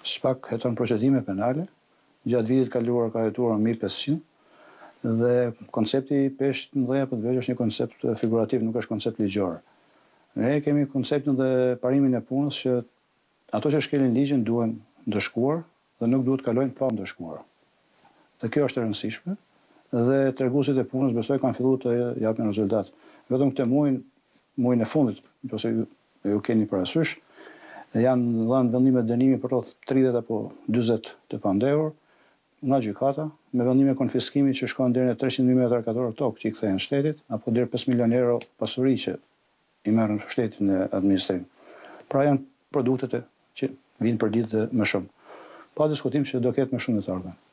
SPAK heton procedime penale, gjatë vitit kaluar ka hetuar 1500, dhe koncepti i peshë të mëdha për të veç është një koncept figurativ, nuk është koncept ligjor. Ne kemi konceptin dhe parimin e punës që ato që shkelin ligjin duhen ndëshkuar dhe nuk duhet kalojnë pa ndëshkuar. Dhe kjo është e rëndësishme dhe treguesit e punës besoj kanë filluar të japin rezultat. Vetëm këtë muajin e fundit, nëse ju keni parasysh, janë dhënë vendime dënimi për rreth 30 apo 40 të pandehur nga gjykata, me vendime konfiskimi që shkon deri në 300.000 m2 tokë që i kthehen shtetit, apo deri 5 milion euro pasuri që i merren shtetit në administrim. Pra janë produktet që vinë për ditë më shumë. Pa diskutim që do ketë më shumë në të ardhmen.